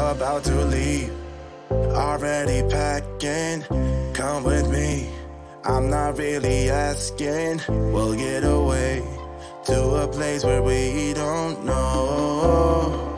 about to leave. Already packing, come with me. I'm not really asking. We'll get away to a place where we don't know.